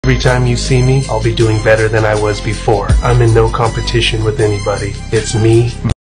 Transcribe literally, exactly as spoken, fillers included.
Every time you see me, I'll be doing better than I was before. I'm in no competition with anybody. It's me